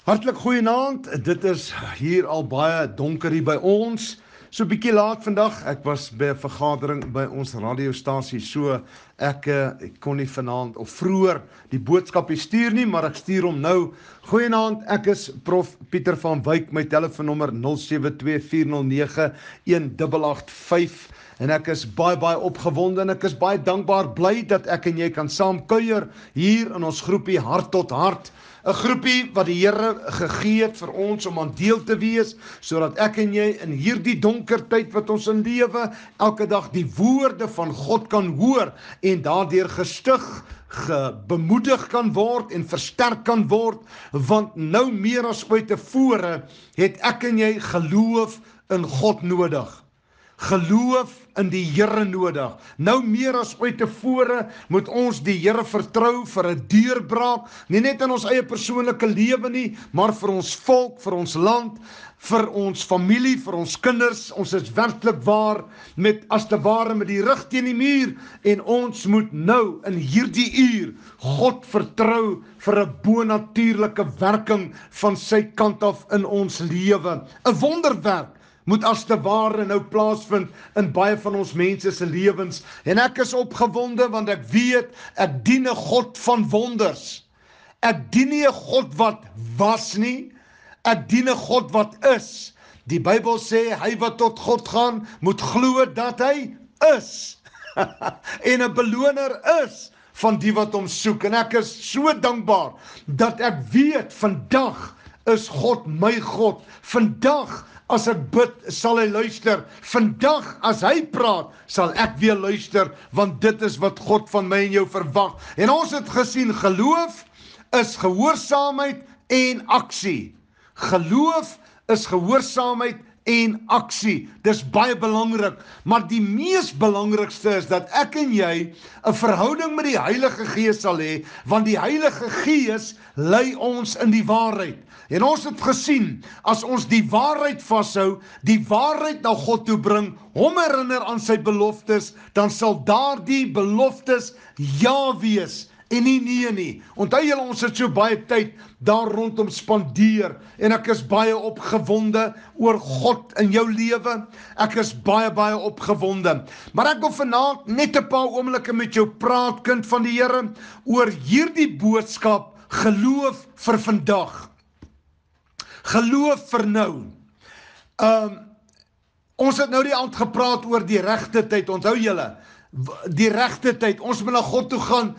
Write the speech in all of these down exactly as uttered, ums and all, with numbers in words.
Hartlik goeienaand, dit is hier al baie donker hier by ons, so bietjie laat vandag, ek was by 'n vergadering by ons radiostasie, so ek, ek kon nie vanaand of vroeër die boodskap stuur nie, maar ek stuur hom nou. Goeienaand, ek is Prof Pieter van Wyk, my telefoonnommer nul sewe twee vier nul nege een agt agt vyf, en ek is baie baie opgewonde en ek is baie dankbaar bly dat ek en jy kan saam kuier hier in ons groepie Hart tot Hart. 'n Groepie wat die Here gegee het vir ons om aan deel te wees, sodat ek en jy in hierdie donker tyd wat ons in lewe, elke dag die woorde van God kan hoor en daardeur gestig, bemoedig kan word en versterk kan word, want nou meer as ooit tevore het ek en jy geloof in God nodig. Geloof in die Here nodig. Nou meer as ooit tevore moet ons die Here vertrou vir 'n deurbraak, nie net in ons eie persoonlike lewe nie, maar vir ons volk, vir ons land, vir ons familie, vir ons kinders. Ons is werklik waar met as te ware met die rug teen die muur en ons moet nou in hierdie uur God vertrou vir 'n bonatuurlike werking van sy kant af in ons lewe. 'n Wonderwerk moet as te ware nou plaasvind in baie van ons mense se lewens. En ek is opgewonde want ek weet, ek dien 'n God van wonders. Ek dien nie 'n God wat was nie, ek dien 'n God wat is. Die Bybel sê, hy wat tot God gaan, moet glo dat hy is. En 'n beloner is van die wat hom soek. En ek is so dankbaar dat ek weet, vandag is God my God. Vandag as ek bid, sal hy luister. Vandag, as hy praat, sal ek weer luister, want dit is wat God van my en jou verwag. En ons het gesien, geloof is gehoorsaamheid en aksie. Geloof is gehoorsaamheid en aksie. Dis baie belangrik, maar die mees belangrikste is dat ek en jy 'n verhouding met die Heilige Gees sal hê, want die Heilige Gees lei ons in die waarheid. En ons het gesien, as ons die waarheid vashou, die waarheid na God toe bring, hom herinner aan sy beloftes, dan sal daardie beloftes ja wees en nie nee nie. Onthou julle, ons het so baie tyd daar rondom spandeer en ek is baie opgewonde oor God in jou lewe. Ek is baie baie opgewonde. Maar ek wil vanaand net 'n paar oomblikke met jou praat, kind van die Here, oor hierdie boodskap, geloof vir vandag. Geloof vir nou. Um, ons het nou die aand gepraat oor die regte tyd. Onthou julle, die regte tyd. Ons moet na God toe gaan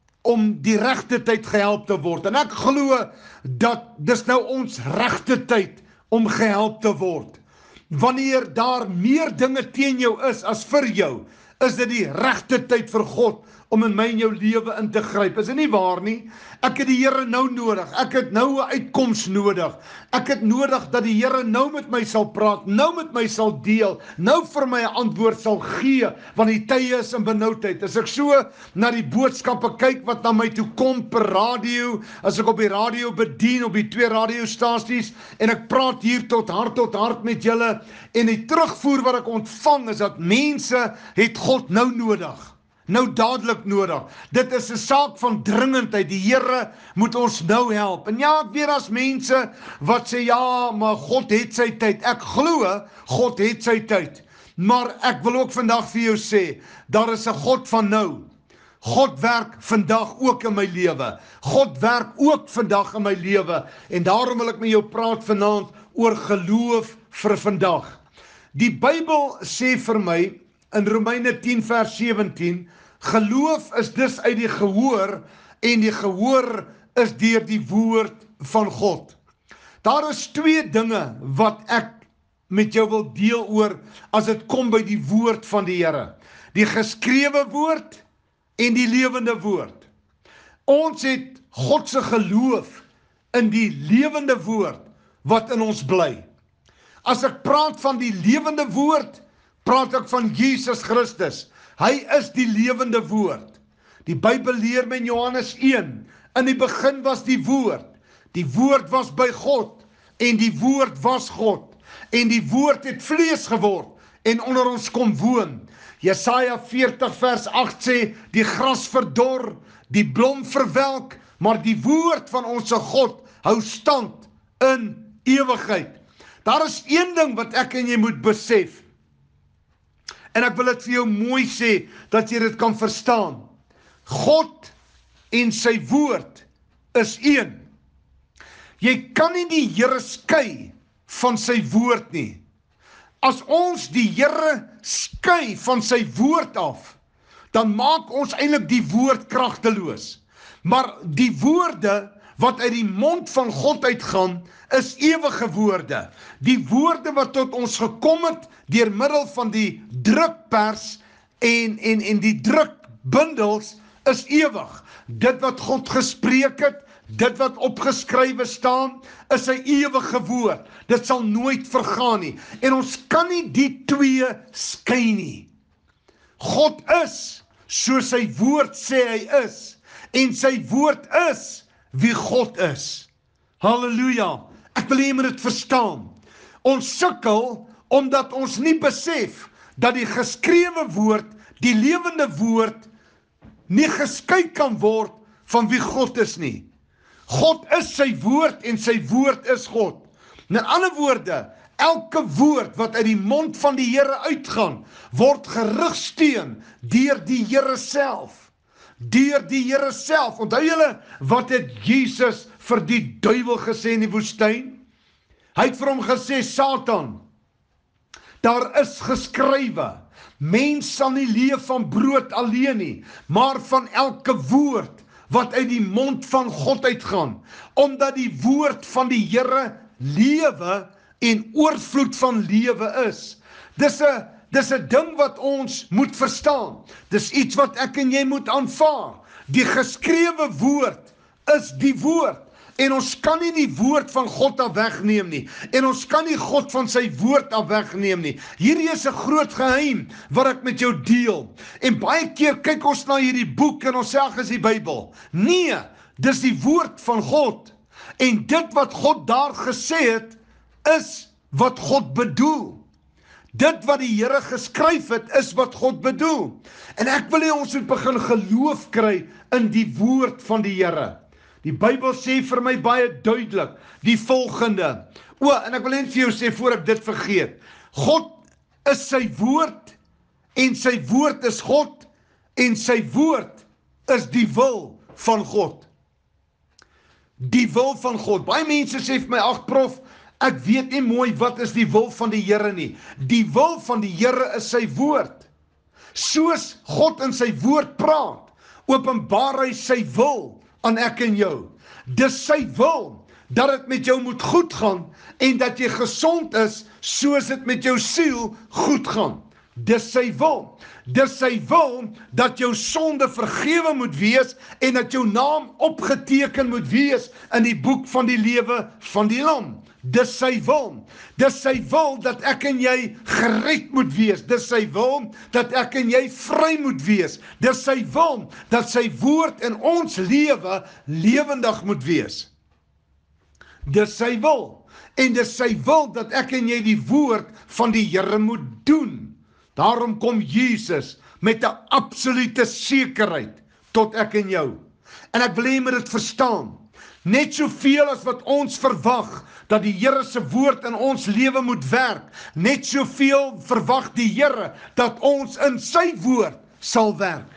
om die regte tyd gehelp te word. En ek glo dat dis nou ons regte tyd om gehelp te word. Wanneer daar meer dinge teen jou is as vir jou, is dit die regte tyd vir God om in my en jou lewe in te gryp. Is dit nie waar nie? Ek het die Here nou nodig. Ek het nou 'n uitkoms nodig. Ek het nodig dat die Here nou met my sal praat, nou met my sal deel, nou vir my 'n antwoord sal gee, want die tye is in benoudheid. As ek so na die boodskappe kyk wat na my toe kom per radio, as ek op die radio bedien, op die twee radiostasies, en ek praat hier tot hart tot hart met julle, en die terugvoer wat ek ontvang is dat mense het God nou nodig. Nou dadelik nodig. Dit is 'n saak van dringendheid. Die Here moet ons nou help. En ja, ek weet as mense wat sê, ja, maar God het sy tyd. Ek glo, God het sy tyd. Maar ek wil ook vandag vir jou sê, daar is 'n God van nou. God werk vandag ook in my lewe. God werk ook vandag in my lewe. En daarom wil ek met jou praat vanaand oor geloof vir vandag. Die Bybel sê vir my, in Romeine tien vers sewentien, geloof is dus uit die gehoor, en die gehoor is deur die woord van God. Daar is twee dinge wat ek met jou wil deel oor, as dit kom by die woord van die Here. Die geskrewe woord en die lewende woord. Ons het God se geloof in die lewende woord wat in ons bly. As ek praat van die lewende woord, praat ek van Jesus Christus. Hy is die lewende woord. Die Bybel leer my in Johannes een, in die begin was die woord. Die woord was by God, en die woord was God. En die woord het vlees geword, en onder ons kom woon. Jesaja veertig vers agt sê, die gras verdor, die blom verwelk, maar die woord van onze God hou stand in ewigheid. Daar is een ding wat ek en jy moet besef. En ek wil dit vir jou mooi sê, dat jy dit kan verstaan. God en sy woord is een. Jy kan nie die Here skei van sy woord nie. As ons die Here skei van sy woord af, dan maak ons eintlik die woord kragteloos. Maar die woorde wat uit die mond van God uitgaan, is ewige woorde. Die woorde wat tot ons gekom het deur middel van die drukpers en en en die drukbundels is ewig. Dit wat God gespreek het, dit wat opgeskrywe staan, is 'n ewige woord. Dit sal nooit vergaan nie. En ons kan nie die twee skei nie. God is soos sy woord sê hy is, en sy woord is wie God is. Halleluja. Ek wil hê jy moet dit verstaan. Ons sukkel omdat ons nie besef dat die geskrewe woord, die lewende woord, nie geskei kan word van wie God is nie. God is sy woord en sy woord is God. In ander woorde, elke woord wat uit die mond van die Here uitgaan, word gerugsteun deur die Here self. Deur die Here self. Onthou julle, wat het Jesus vir die duiwel gesê in die woestyn? Hy het vir hom gesê, Satan, daar is geskrywe, mens sal nie leef van brood alleen nie, maar van elke woord wat uit die mond van God uitgaan, omdat die woord van die Here lewe en oorvloed van lewe is. Dis 'n dis 'n ding wat ons moet verstaan. Dis iets wat ek en jy moet aanvaar. Die geskrewe woord is die woord. En ons kan nie die woord van God af wegneem nie. En ons kan nie God van sy woord af wegneem nie. Hierdie is 'n groot geheim wat ek met jou deel. En baie keer kyk ons na hierdie boek en ons sê ag, is die Bybel. Nee, dis die woord van God. En dit wat God daar gesê het, is wat God bedoel. Dit wat die Here geskryf het, is wat God bedoel. En ek wil hê ons moet begin geloof kry in die woord van die Here. Die Bybel sê vir my baie duidelik die volgende. O, en ek wil net vir jou sê voor ek dit vergeet. God is sy woord en sy woord is God en sy woord is die wil van God. Die wil van God. Baie mense sê vir my, ag prof, ek weet nie mooi wat is die wil van die Here nie. Die wil van die Here is sy woord. Soos God in sy woord praat, openbaar hy sy wil aan ek en jou. Dis sy wil dat dit met jou moet goed gaan en dat jy gesond is soos dit met jou siel goed gaan. Dis sy wil. Dis sy wil dat jou sonde vergewe moet wees en dat jou naam opgeteken moet wees in die boek van die lewe van die Lam. Dis sy wil. Dis sy wil dat ek en jy gered moet wees. Dis sy wil dat ek en jy vry moet wees. Dis sy wil dat sy woord in ons lewe lewendig moet wees. Dis sy wil. En dis sy wil dat ek en jy die woord van die Here moet doen. Daarom kom Jesus met 'n absolute sekerheid tot ek en jou. En ek wil hê jy moet dit verstaan. Net soveel as wat ons verwag dat die Here se woord in ons lewe moet werk, net soveel verwag die Here dat ons in sy woord sal werk.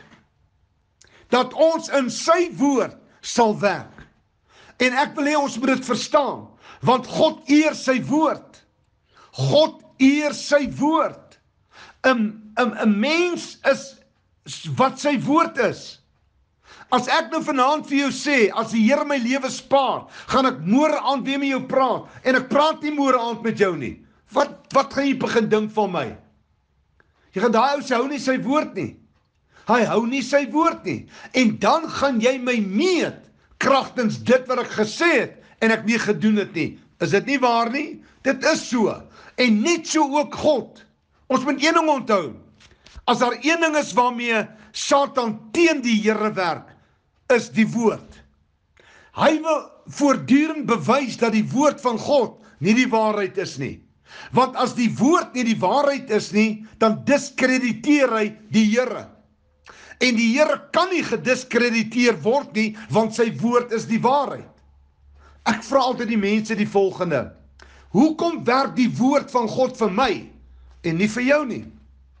Dat ons in sy woord sal werk. En ek wil hê ons moet dit verstaan, want God eer sy woord. God eer sy woord. 'n 'n 'n mens is wat sy woord is. As ek nou vanaand vir jou sê, as die Here my lewe spaar, gaan ek môre aand weer met jou praat, en ek praat nie môre aand met jou nie. Wat, wat gaan jy begin dink van my? Jy gaan daai ou sê, hou nie sy woord nie. Hy hou nie sy woord nie. En dan gaan jy my meet, kragtens dit wat ek gesê het, en ek nie gedoen het nie. Is dit nie waar nie? Dit is so. En net so ook God. Ons moet een ding onthou. As daar een ding is waarmee Satan teen die Here werk, is die woord. Hy wil voortdurend bewys dat die woord van God nie die waarheid is nie. Want as die woord nie die waarheid is nie, dan diskrediteer hy die Here. En die Here kan nie gediskrediteer word nie, want sy woord is die waarheid. Ek vra altyd die mense die volgende: hoekom werk die woord van God vir my en nie vir jou nie?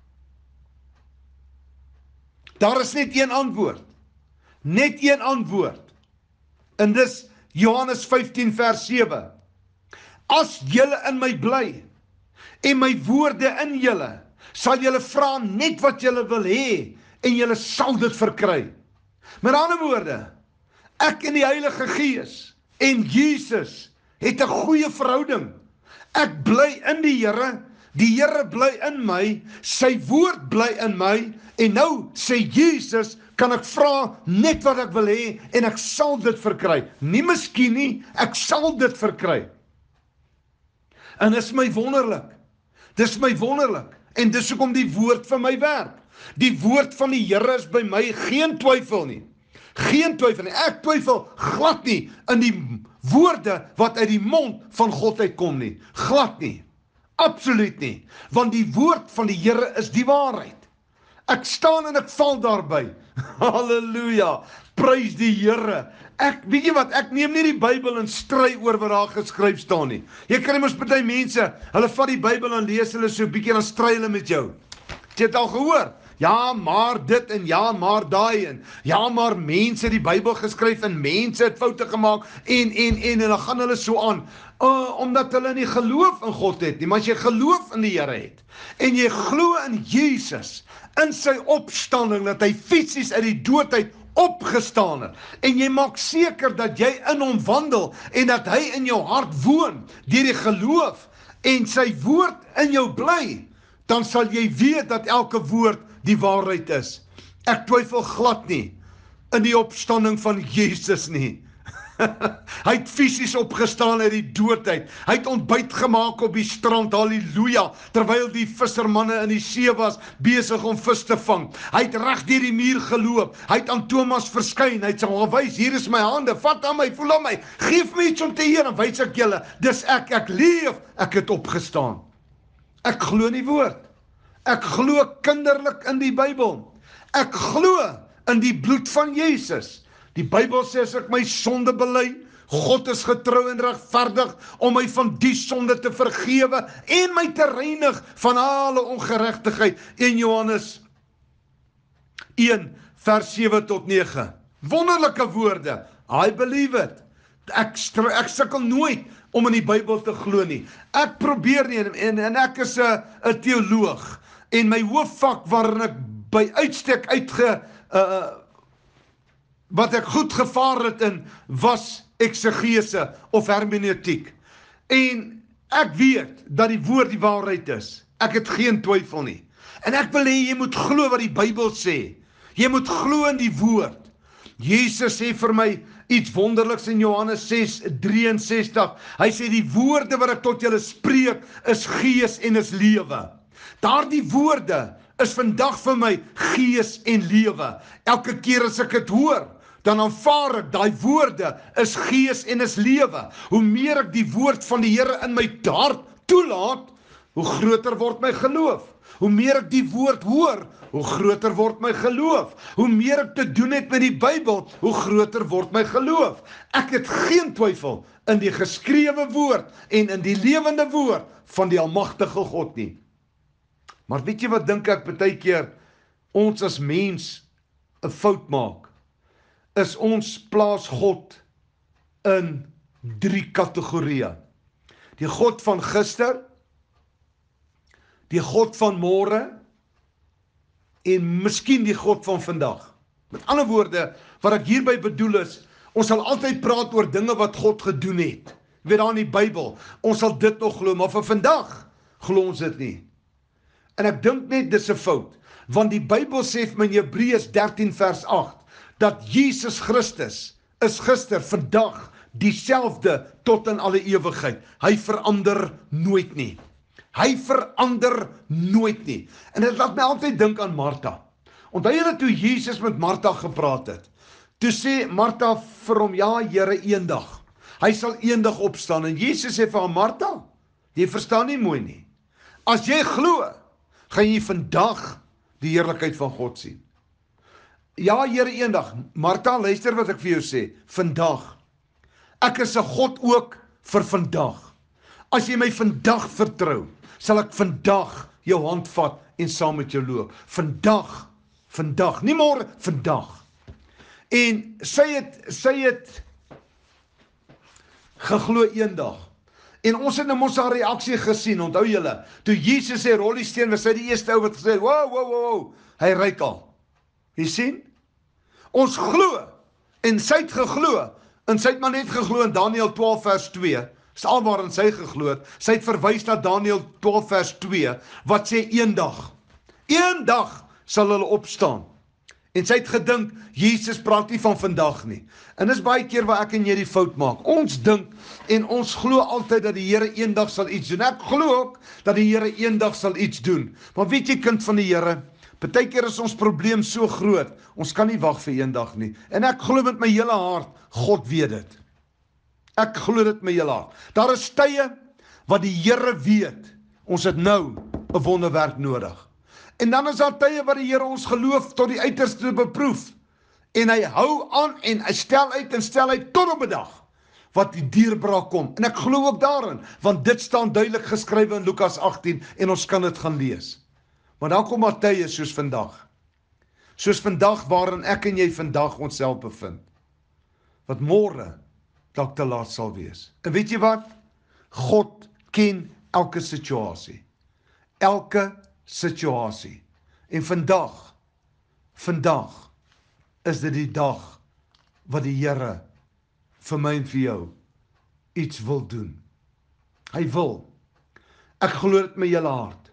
Daar is net een antwoord. Net een antwoord. En dis Johannes vyftien vers sewe. As julle in my bly en my woorde in julle, sal julle vra net wat julle wil hê en julle sal dit verkry. Met ander woorde, ek en die Heilige Gees en Jesus het 'n goeie verhouding. Ek bly in die Here, die Here bly in my, sy woord bly in my, en nou sê Jesus, kan ek vra net wat ek wil hê en ek sal dit verkry. Nie miskien nie, ek sal dit verkry. En dis my wonderlik. Dis my wonderlik. En dis hoekom die woord vir my werk. Die woord van die Here is by my geen twyfel nie. Geen twyfel nie. Ek twyfel glad nie in die woorde wat uit die mond van God uitkom nie. Glad nie. Absoluut nie. Want die woord van die Here is die waarheid. Ek staan en ek val daarby. Halleluja. Prys die Here. Ek, weet jy wat, ek neem nie die Bybel en stry oor wat daar geskryf staan nie. Jy kry mos party mense, hulle vat die Bybel en lees hulle so 'n bietjie, dan stry hulle met jou. Het jy het al gehoor? Ja, maar dit en ja, maar daai en ja, maar mense het die Bybel geskryf en mense het foute gemaak en en en en dan gaan hulle so aan. Uh, omdat hulle nie geloof in God het nie, maar as jy geloof in die Here het en jy glo in Jesus, in sy opstanding, dat hy fisies uit die dood uit opgestaan het, en jy maak seker dat jy in hom wandel en dat hy in jou hart woon deur die geloof en sy woord in jou bly, dan sal jy weet dat elke woord die waarheid is. Ek twyfel glad nie in die opstanding van Jesus nie. Hy het fisies opgestaan uit die dood uit. Hy het ontbyt gemaak op die strand, halleluja, terwyl die vissermanne in die see was, besig om vis te vang. Hy het reg deur die muur geloop. Hy het aan Thomas verskyn. Hy het hom gewys, hier is my hande, vat aan my, voel aan my, geef my iets om te eet, en wys ek julle, dis ek, ek leef, ek het opgestaan. Ek glo in die woord. Ek glo kinderlik in die Bybel. Ek glo in die bloed van Jesus. Die Bybel sê as ek my sonde bely, God is getrou en regverdig om my van die sonde te vergewe en my te reinig van alle ongeregtigheid. eerste Johannes een vers sewe tot nege. Wonderlike woorde. I believe it. Ek, ek sukkel nooit om in die Bybel te glo nie. Ek probeer nie en, en ek is 'n 'n teoloog en my hoofvak waarin ek by uitstek uitge uh, wat ek goed gevaar het in, was eksegese of hermeneutiek. En ek weet dat die woord die waarheid is. Ek het geen twyfel nie. En ek wil hê jy moet glo wat die Bybel sê. Jy moet glo in die woord. Jesus sê vir my iets wonderliks in Johannes ses drieënsestig. Hy sê die woorde wat ek tot julle spreek is gees en is lewe. Daardie woorde is vandag vir my gees en lewe. Elke keer as ek dit hoor, dan aanvaar ek, daai woorde is gees en is lewe. Hoe meer ek die woord van die Here in my hart toelaat, hoe groter word my geloof. Hoe meer ek die woord hoor, hoe groter word my geloof. Hoe meer ek te doen het met die Bybel, hoe groter word my geloof. Ek het geen twyfel in die geskrewe woord en in die lewende woord van die almagtige God nie. Maar weet jy wat dink ek baie keer ons as mens 'n fout maak? Is ons plaas God in drie kategorieë. Die God van gister, die God van môre en miskien die God van vandag. Met ander woorde, wat ek hierby bedoel is, ons sal altyd praat oor dinge wat God gedoen het. Jy weet daar in die Bybel, ons sal dit nog glo, maar vir vandag glo ons dit nie. En ek dink net dis 'n fout, want die Bybel sê vir my in Hebreërs dertien vers agt, dat Jesus Christus is gister, vandag, dieselfde tot in alle ewigheid. Hy verander nooit nie. Hy verander nooit nie. En dit laat my altyd dink aan Martha. Onthou julle toe Jesus met Martha gepraat het? Toe sê Martha vir hom, ja Here, eendag. Hy sal eendag opstaan. En Jesus sê vir haar, Martha, jy verstaan nie mooi nie. As jy glo, gaan jy vandag die heerlikheid van God sien. Ja Here, eendag. Martha, luister wat ek vir jou sê. Vandag. Ek is 'n God ook vir vandag. As jy my vandag vertrou, sal ek vandag jou hand vat en saam met jou loop. Vandag, vandag, nie môre, vandag. En sy het, sy het geglo eendag. En ons het nou mos haar reaksie gesien, onthou julle, toe Jesus sy rolliesteen was, sy die eerste ou wat gesê het, wow, wow, wow, wow, hy ryk al. Jy sien? Ons glo, en sy het geglo, en sy het maar net geglo in Daniël twaalf vers twee, is al waarin sy geglo het, sy het verwys na Daniël twaalf vers twee, wat sê eendag, eendag sal hulle opstaan. En sy het gedink, Jesus praat nie van vandag nie. En dis baie keer waar ek en jy die fout maak. Ons dink en ons glo altyd dat die Here eendag sal iets doen. Ek glo ook dat die Here eendag sal iets doen. Maar weet jy, kind van die Here, partykeer is ons probleem so groot, ons kan nie wag vir eendag nie. En ek glo met my hele hart, God weet dit. Ek glo dit met my hele hart. Daar is tye wat die Here weet, ons het nou 'n wonderwerk nodig. En dan is daar tye wat die Here ons geloof tot die uiterste beproef. En hy hou aan en hy stel uit en stel uit tot op 'n dag wat die deurbraak kom. En ek glo ook daarin, want dit staan duidelik geskrywe in Lukas agttien en ons kan dit gaan lees. Maar dan kom maar tye soos vandag. Soos vandag waarin ek en jy vandag onsself bevind. Wat môre dalk te laat sal wees. En weet jy wat? God ken elke situasie. Elke situasie. En vandag, vandag is dit die dag wat die Here vir my en vir jou iets wil doen. Hy wil. Ek glo dit met my hele hart.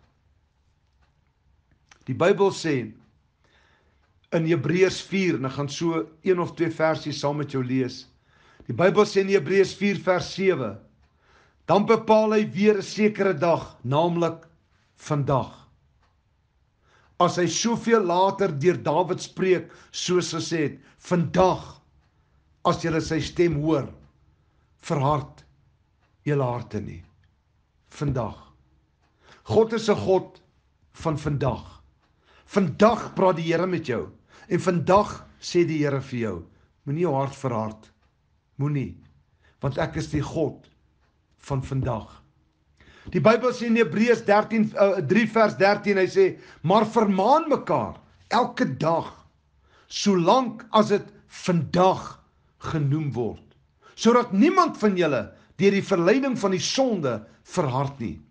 Die Bybel sê in Hebreërs vier, en ek gaan so een of twee versies saam met jou lees. Die Bybel sê in Hebreërs vier vers sewe, dan bepaal hy weer 'n sekere dag, naamlik vandag. As hy soveel later deur Dawid spreek, soos gesê het, vandag, as julle sy stem hoor, verhard julle harte nie. Vandag. God is 'n God van vandag. Vandag praat die Here met jou. En vandag sê die Here vir jou, moenie jou hart verhard. Moenie. Want ek is die God van vandag. Die Bybel sê in Hebreërs dertien, uh, drie vers dertien, hy sê, maar vermaan mekaar, elke dag, solank as dit vandag genoem word, sodat niemand van julle deur die verleiding van die sonde verhard nie.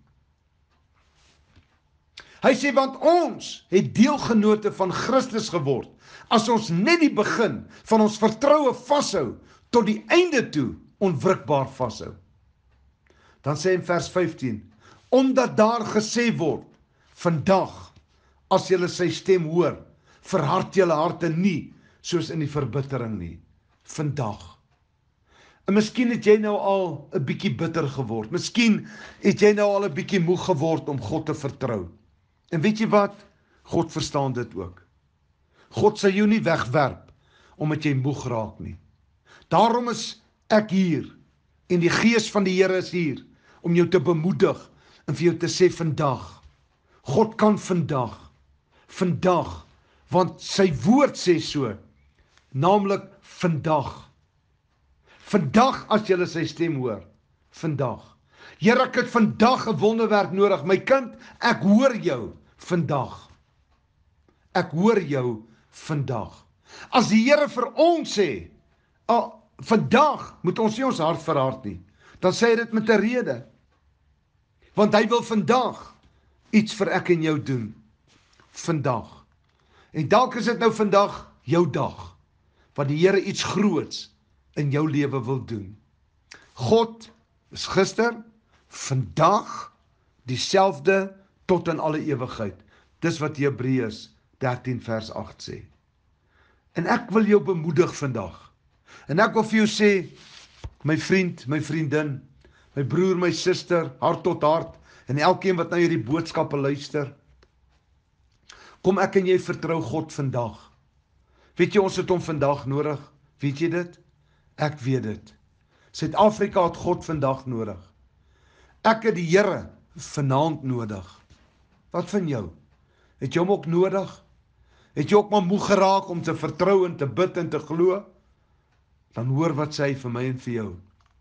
Hy sê, want ons het deelgenote van Christus geword, as ons net die begin van ons vertroue vashou, tot die einde toe onwrikbaar vashou. Dan sê in vers vyftien, omdat daar gesê word, vandag, as julle sy stem hoor, verhard julle harte nie, soos in die verbittering nie. Vandag. En miskien het jy nou al 'n bietjie bitter geword. Miskien het jy nou al 'n bietjie moeg geword om God te vertrou. En weet jy wat? God verstaan dit ook. God sal jou nie wegwerp, omdat jy moeg raak nie. Daarom is ek hier, en die Gees van die Here is hier, om jou te bemoedig, en vir jou te sê vandag, God kan vandag, vandag, want sy woord sê so, naamlik vandag. Vandag as jy sy stem hoor, vandag. Here, ek het vandag 'n wonderwerk nodig, my kind, ek hoor jou vandag. Ek hoor jou vandag. As die Here vir ons sê, oh, vandag moet ons nie ons hart verhard nie, dan sê hy dit met 'n rede. Want hy wil vandag iets vir ek en jou doen. Vandag. En dalk is dit nou vandag jou dag, wat die Here iets groots in jou lewe wil doen. God is gister, vandag, dieselfde tot in alle ewigheid. Dis wat Hebreërs dertien vers agt sê. En ek wil jou bemoedig vandag. En ek wil vir jou sê, my vriend, my vriendin, my broer, my suster, hart tot hart, en elkeen wat na hierdie boodskappe luister, kom ek en jy vertrou God vandag. Weet jy, ons het hom vandag nodig. Weet jy dit? Ek weet dit. Suid-Afrika het God vandag nodig. Ek het die Here vanaand nodig. Wat van jou? Het jy hom ook nodig? Het jy ook maar moeg geraak om te vertrou en te bid en te glo? Dan hoor wat sê hy vir my en vir jou.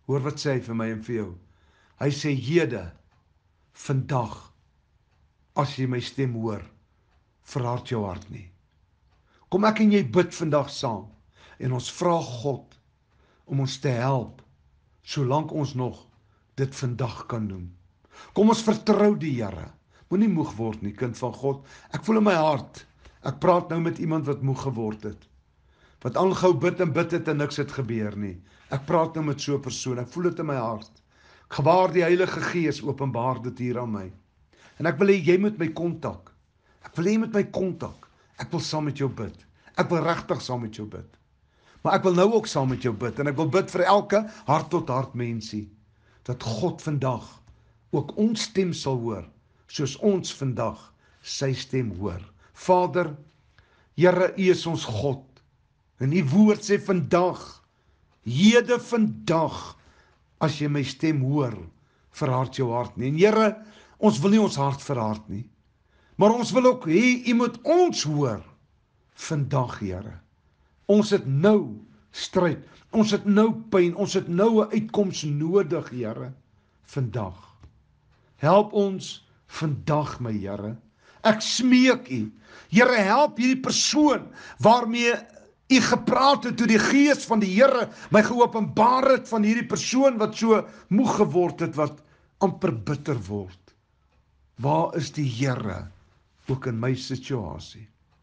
Hoor wat sê hy vir my en vir jou. Hy sê, hede, vandag, as jy my stem hoor, verhard jou hart nie. Kom ek en jy bid vandag saam, en ons vra God, om ons te help, solank ons nog dit vandag kan doen. Kom ons vertrou die Here. Moenie moeg word nie, kind van God. Ek voel in my hart, ek praat nou met iemand wat moeg geword het, wat aangehou bid en bid het en niks het gebeur nie. Ek praat nou met so 'n persoon, ek voel dit in my hart. Ek gewaar die Heilige Gees openbaar dit hier aan my. En ek wil hê jy moet my kontak. Ek wil hê jy moet my kontak. Ek wil saam met jou bid. Ek wil regtig saam met jou bid. Maar ek wil nou ook saam met jou bid, en ek wil bid vir elke hart tot hart mensie, dat God vandag ook ons stem sal hoor, soos ons vandag sy stem hoor. Vader, Here, U is ons God, en U woord sê vandag, hede vandag, as jy my stem hoor, verhard jou hart nie. En Here, ons wil nie ons hart verhard nie, maar ons wil ook hê, U moet ons hoor, vandag, Here. Ons het nou stryd, ons het nou pyn, ons het nou 'n uitkoms nodig, Here, vandag. Help ons vandag, my Here. Ek smeek U, Here, help hierdie persoon waarmee U gepraat het, toe die Gees van die Here my geopenbaar het van hierdie persoon wat so moeg geword het, wat amper bitter word. Waar is die Here ook in my situasie?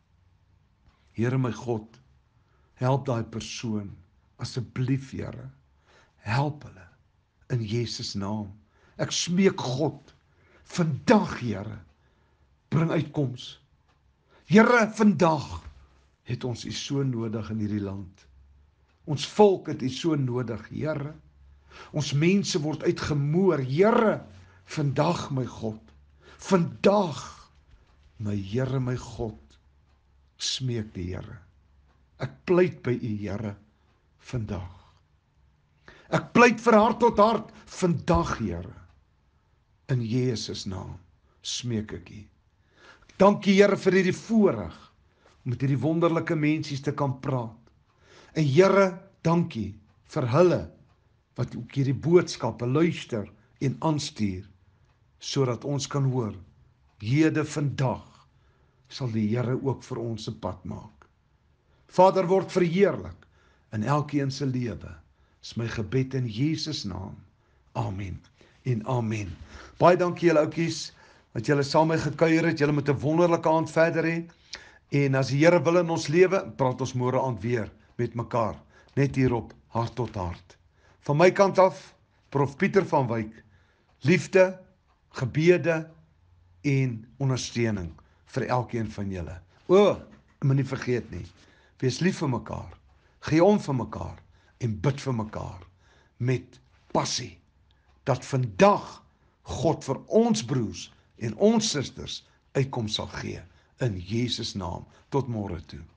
Here my God, help daai persoon, asseblief Here, help hulle, in Jesus naam. Ek smeek God, vandag Here, bring uitkoms. Here, vandag het ons U so nodig in hierdie land. Ons volk het U so nodig, Here. Ons mense word uitgemoor, Here, vandag my God, vandag, my Here, my God, smeek die Here. Ek pleit by U, Here, vandag. Ek pleit vir hart tot hart, vandag, Here. In Jesus naam smeek ek U. Dankie, Here, vir hierdie voorreg, om met hierdie wonderlike mensies te kan praat. En Here, dankie vir hulle, wat ook hierdie boodskappe luister en aanstuur, sodat ons kan hoor, hede vandag, sal die Here ook vir ons 'n pad maak. Vader, word verheerlik in elkeen se lewe. Is my gebed in Jesus naam. Amen en amen. Baie dankie julle oukies, dat julle saam met my gekuier het. Julle moet 'n wonderlike aand verder hê. En as die Here wil in ons lewe, praat ons môre aand weer met mekaar. Net hierop, hart tot hart. Van my kant af, Prof Pieter van Wyk, liefde, gebede en ondersteuning vir elkeen van julle. O, moet nie vergeet nie, wees lief vir mekaar, gee om vir mekaar en bid vir mekaar met passie, dat vandag God vir ons broers en ons susters uitkom sal gee, in Jesus naam. Tot môre toe.